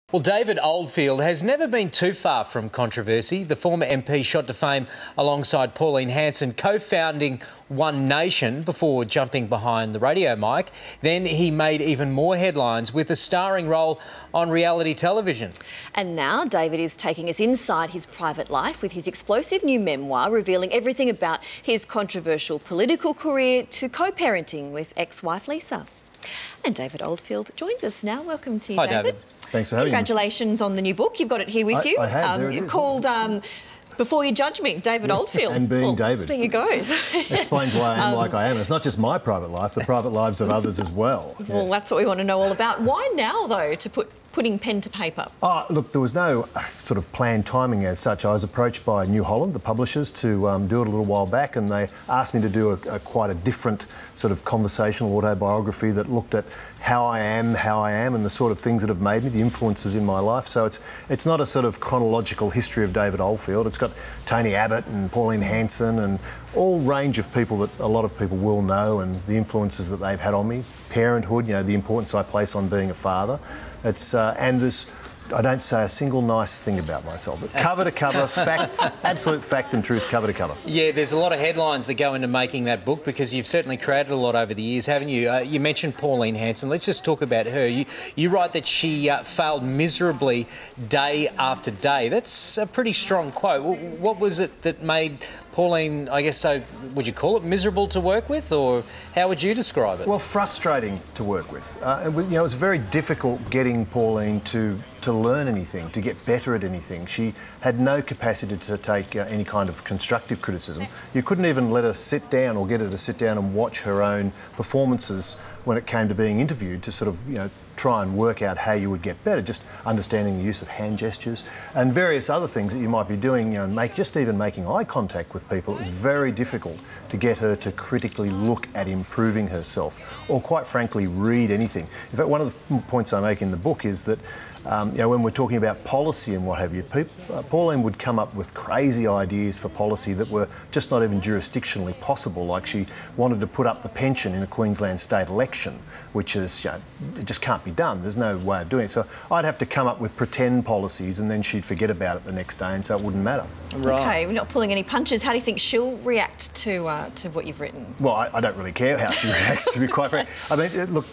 Well, David Oldfield has never been too far from controversy. The former MP shot to fame alongside Pauline Hanson, co-founding One Nation before jumping behind the radio mic. Then he made even more headlines with a starring role on reality television. And now David is taking us inside his private life with his explosive new memoir, revealing everything about his controversial political career to co-parenting with ex-wife Lisa. And David Oldfield joins us now. Welcome to you, Hi, David. Thanks for having me. Congratulations on the new book. You've got it here with you. I have. There it is. Called Before You Judge Me, David Oldfield. And being David. There you go. Explains why I am like I am. It's not just my private life, the private lives of others as well. Well, that's what we want to know all about. Why now, though, to putting pen to paper? Oh, look, there was no sort of planned timing as such. I was approached by New Holland, the publishers, to do it a little while back, and they asked me to do quite a different sort of conversational autobiography that looked at how I am, and the sort of things that have made me, the influences in my life. So it's not a sort of chronological history of David Oldfield. It's got Tony Abbott and Pauline Hanson and all range of people that a lot of people will know, and the influences that they've had on me. Parenthood, you know, the importance I place on being a father. It's and there's, I don't say a single nice thing about myself. It's cover to cover, fact, absolute fact and truth, cover to cover. Yeah, there's a lot of headlines that go into making that book because you've certainly created a lot over the years, haven't you? You mentioned Pauline Hanson. Let's just talk about her. You write that she failed miserably day after day. That's a pretty strong quote. What was it that made Pauline, I guess so, would you call it miserable to work with, or how would you describe it? Well, frustrating to work with. You know, it was very difficult getting Pauline to learn anything, to get better at anything. She had no capacity to take any kind of constructive criticism. You couldn't even let her sit down or get her to sit down and watch her own performances when it came to being interviewed to sort of, you know, try and work out how you would get better, just understanding the use of hand gestures and various other things that you might be doing, you know, just even making eye contact with people. It was very difficult to get her to critically look at improving herself or, quite frankly, read anything. In fact, one of the points I make in the book is that you know, when we're talking about policy and what have you, Pauline would come up with crazy ideas for policy that were just not even jurisdictionally possible. Like she wanted to put up the pension in a Queensland state election, which is, you know, it just can't be done. There's no way of doing it. So I'd have to come up with pretend policies and then she'd forget about it the next day, and so it wouldn't matter. Right. Okay, we're not pulling any punches. How do you think she'll react to what you've written? Well, I don't really care how she reacts, to be quite frank. I mean, look,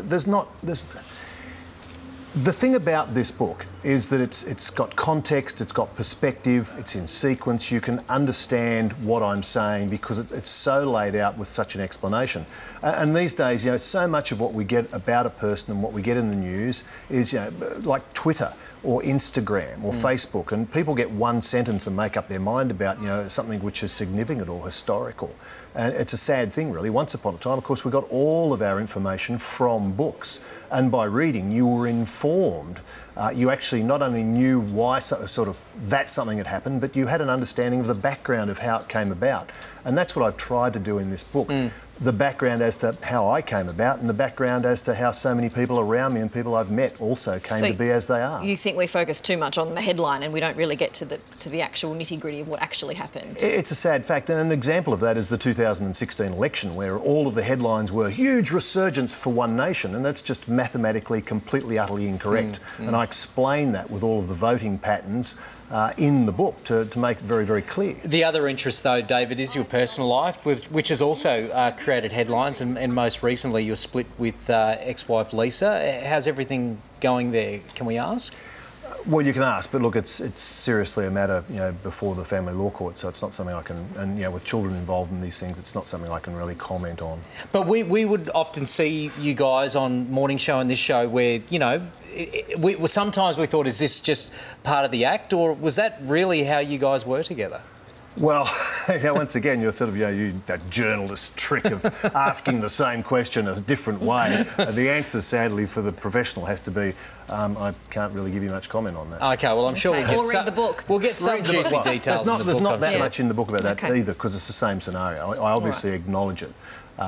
the thing about this book is that it's got context, it's got perspective, it's in sequence. You can understand what I'm saying because it's so laid out with such an explanation. And these days, you know, so much of what we get about a person and what we get in the news is, you know, like Twitter or Instagram or Facebook, and people get one sentence and make up their mind about, you know, something which is significant or historical. And it's a sad thing, really. Once upon a time, of course, we got all of our information from books, and by reading, you were informed. You actually not only knew why that something had happened, but you had an understanding of the background of how it came about. And that's what I've tried to do in this book. The background as to how I came about, and the background as to how so many people around me and people I've met also came to be as they are. You think we focus too much on the headline and we don't really get to the actual nitty-gritty of what actually happened? It's a sad fact, and an example of that is the 2016 election, where all of the headlines were huge resurgence for One Nation, and that's just mathematically completely, utterly incorrect. And I explain that with all of the voting patterns in the book to make it very, very clear. The other interest, though, David, is your personal life, which has also created headlines, and most recently you're split with ex-wife Lisa. How's everything going there, can we ask? Well, you can ask, but look, it's seriously a matter, you know, before the family law court, so it's not something I can, and, you know, with children involved in these things, it's not something I can really comment on. But we would often see you guys on Morning Show and this show where, you know, sometimes we thought, is this just part of the act, or was that really how you guys were together? Well, yeah, once again, you're sort of, you know, that journalist trick of asking the same question a different way. The answer, sadly, for the professional has to be, I can't really give you much comment on that. Okay, well, I'm sure we'll get read the book. We'll get some juicy details in the book. There's not that much in the book about that either, because it's the same scenario. I obviously acknowledge it.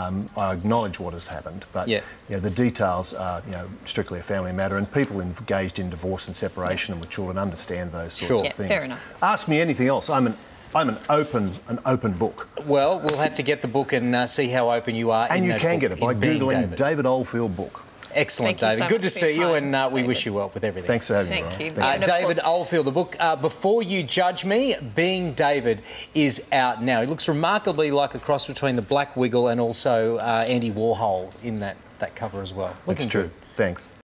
I acknowledge what has happened, but you know, the details are, you know, strictly a family matter, and people engaged in divorce and separation and with children understand those sorts of things. Fair enough. Ask me anything else. I'm an open book. Well, we'll have to get the book and see how open you are. And you can get it by Googling David Oldfield book. Excellent, Thank you David. so Good to much for see your you, time, and we David. wish you well with everything. Thanks for having me. Thank you. Ryan. And of David course- Oldfield, the book, Before You Judge Me, Being David, is out now. He looks remarkably like a cross between the Black Wiggle and also Andy Warhol in that cover as well. That's true. Thanks.